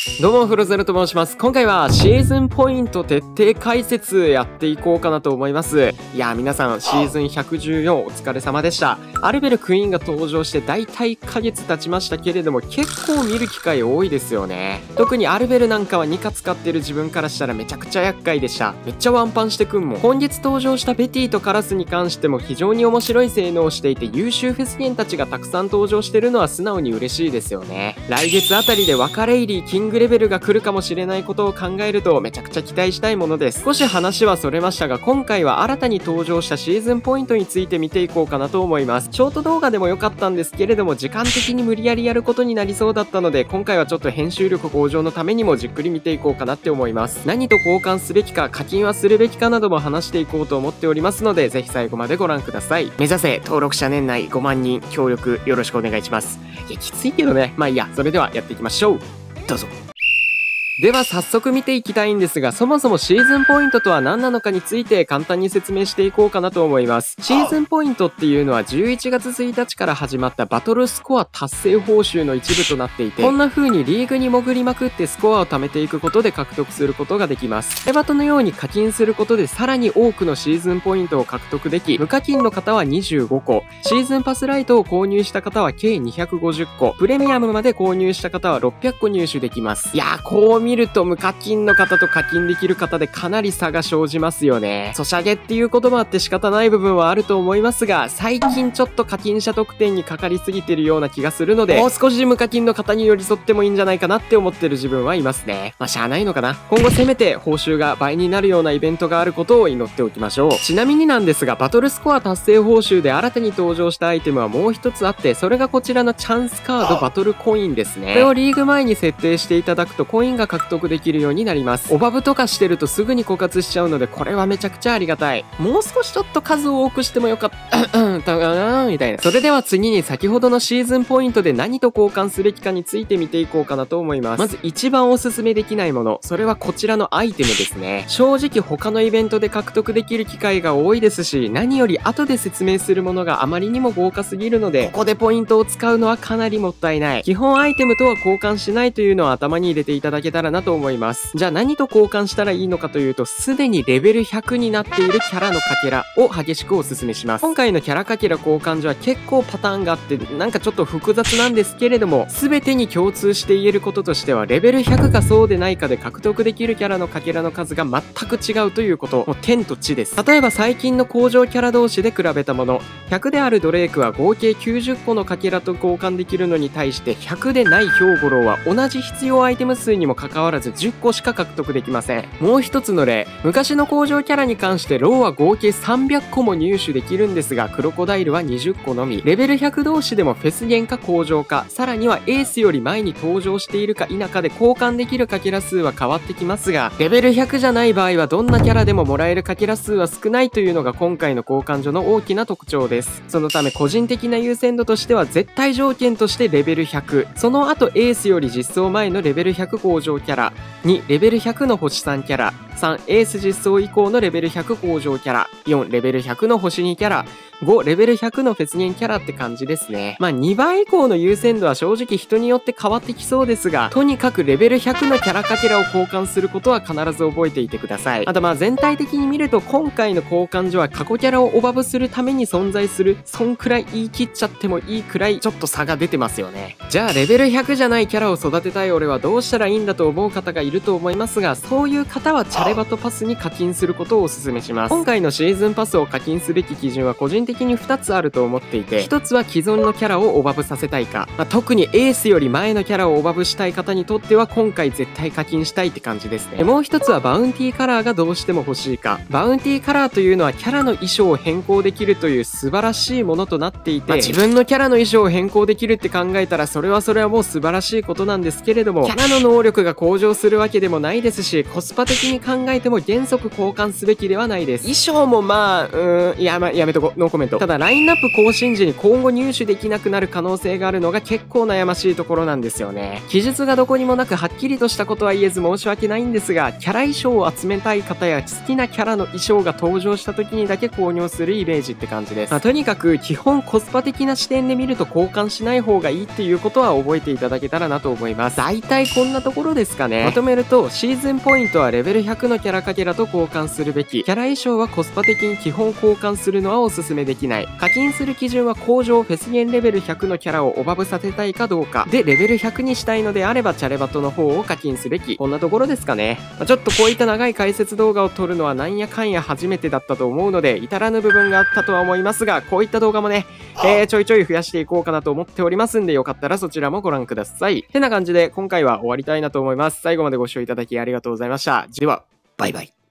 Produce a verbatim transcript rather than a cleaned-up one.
どうも、フロゼロと申します。今回はシーズンポイント徹底解説やっていこうかなと思います。いやー、皆さん、シーズンひゃくじゅうよんお疲れ様でした。アルベルクイーンが登場してだいたいいっかげつ経ちましたけれども、結構見る機会多いですよね。特にアルベルなんかはにか使ってる自分からしたらめちゃくちゃ厄介でした。めっちゃワンパンしてくんもん。今月登場したベティとカラスに関しても非常に面白い性能をしていて、優秀フェスゲンたちがたくさん登場してるのは素直に嬉しいですよね。来月あたりでワカレイリー、キングレベルが来るかもしれないことを考えるとめちゃくちゃ期待したいものです。少し話はそれましたが、今回は新たに登場したシーズンポイントについて見ていこうかなと思います。ショート動画でも良かったんですけれども、時間的に無理やりやることになりそうだったので、今回はちょっと編集力向上のためにもじっくり見ていこうかなって思います。何と交換すべきか、課金はするべきかなども話していこうと思っておりますので、ぜひ最後までご覧ください。目指せ登録者年内ごまんにん、協力よろしくお願いします。いや、きついけどね。まあいいや、それではやっていきましょう。どうぞ。では早速見ていきたいんですが、そもそもシーズンポイントとは何なのかについて簡単に説明していこうかなと思います。シーズンポイントっていうのはじゅういちがつついたちから始まったバトルスコア達成報酬の一部となっていて、こんな風にリーグに潜りまくってスコアを貯めていくことで獲得することができます。エバトのように課金することでさらに多くのシーズンポイントを獲得でき、無課金の方はにじゅうごこ、シーズンパスライトを購入した方は計にひゃくごじゅっこ、プレミアムまで購入した方はろっぴゃっこ入手できます。いやー、こう見ると無課金金の方と課金できる方でかなり差が生じますよね。ソシャゲっていうこともあって仕方ない部分はあると思いますが、最近ちょっと課金者特典にかかりすぎてるような気がするので、もう少し無課金の方に寄り添ってもいいんじゃないかなって思ってる自分はいますね。まあしゃあないのかな。今後せめて報酬が倍になるようなイベントがあることを祈っておきましょう。ちなみになんですが、バトルスコア達成報酬で新たに登場したアイテムはもう一つあって、それがこちらのチャンスカードバトルコインですね。これをリーグ前に設定していただくとコインが獲得できるようになります。オバブとかしてるとすぐに枯渇しちゃうので、これはめちゃくちゃありがたい。もう少しちょっと数を多くしてもよかったたかなみたいな。それでは次に先ほどのシーズンポイントで何と交換すべきかについて見ていこうかなと思います。まず一番おすすめできないもの、それはこちらのアイテムですね。正直他のイベントで獲得できる機会が多いですし、何より後で説明するものがあまりにも豪華すぎるので、ここでポイントを使うのはかなりもったいない。基本アイテムとは交換しないというのを頭に入れていただけたらなと思います。じゃあ何と交換したらいいのかというと、すでにレベルひゃくになっているキャラのかけらを激しくおすすめします。今回のキャラかけら交換所は結構パターンがあって、なんかちょっと複雑なんですけれども、全てに共通して言えることとしては、レベルひゃくかそうでないかで獲得できるキャラのかけらの数が全く違うということ。もう天と地です。例えば最近の工場キャラ同士で比べたもの、ひゃくであるドレイクは合計きゅうじゅっこのかけらと交換できるのに対して、ひゃくでないヒョウゴロウは同じ必要アイテム数にもかかわらずじゅっこしか獲得できません。もう一つの例、昔の工場キャラに関してローは合計さんびゃっこも入手できるんですが、クロコダイルはにじゅっこのみ。レベルひゃく同士でもフェスゲンか工場か、さらにはエースより前に登場しているか否かで交換できるかけら数は変わってきますが、レベルひゃくじゃない場合はどんなキャラでももらえるかけら数は少ないというのが今回の交換所の大きな特徴です。そのため個人的な優先度としては絶対条件としてレベルひゃく、その後エースより実装前のレベルひゃく工場キャラ、にレベルひゃくの星さんキャラ、さんエース実装以降のレベルひゃく工場キャラ、よんレベルひゃくの星にキャラ、ごレベルひゃくのフェスゲンキャラって感じですね。まあにばい以降の優先度は正直人によって変わってきそうですが、とにかくレベルひゃくのキャラかけらを交換することは必ず覚えていてください。あとまあ全体的に見ると今回の交換所は過去キャラをオバブするために存在する、そんくらい言い切っちゃってもいいくらいちょっと差が出てますよね。じゃあレベルひゃくじゃないキャラを育てたい俺はどうしたらいいんだと思う方がいると思いますが、そういう方はチャレバトパスに課金することをお勧めします。今回のシーズンパスを課金すべき基準は個人的にふたつあると思っていて、ひとつは既存のキャラをオバブさせたいか、まあ、特にエースより前のキャラをオバブしたい方にとっては今回絶対課金したいって感じですね。もうひとつはバウンティーカラーがどうしても欲しいか。バウンティーカラーというのはキャラの衣装を変更できるという素晴らしいものとなっていて、まあ、自分のキャラの衣装を変更できるって考えたらそれはそれはもう素晴らしいことなんですけれども、キャラの能力が向上するわけでもないですし、コスパ的に考えても原則交換すべきではないです。衣装もまあうーんいやまあやめとこ、ノーコメント。ただラインナップ更新時に今後入手できなくなる可能性があるのが結構悩ましいところなんですよね。記述がどこにもなくはっきりとしたことは言えず申し訳ないんですが、キャラ衣装を集めたい方や好きなキャラの衣装が登場した時にだけ購入するイメージって感じです。まあ、とにかく基本コスパ的な視点で見ると交換しない方がいいっていうことは覚えていただけたらなと思います。大体こんなところですかね。まとめると、シーズンポイントはレベルひゃくのキャラかけらと交換するべき。キャラ衣装はコスパ的に基本交換するのはおすすめできない。課金する基準は工場フェスゲンレベルひゃくのキャラをオバブさせたいかどうか。で、レベルひゃくにしたいのであればチャレバトの方を課金すべき。こんなところですかね。まあ、ちょっとこういった長い解説動画を撮るのはなんやかんや初めてだったと思うので、至らぬ部分があったとは思いますが、こういった動画もね、えー、ちょいちょい増やしていこうかなと思っておりますんで、よかったらそちらもご覧ください。てな感じで今回は終わりたいなと思います。最後までご視聴いただきありがとうございました。では、バイバイ。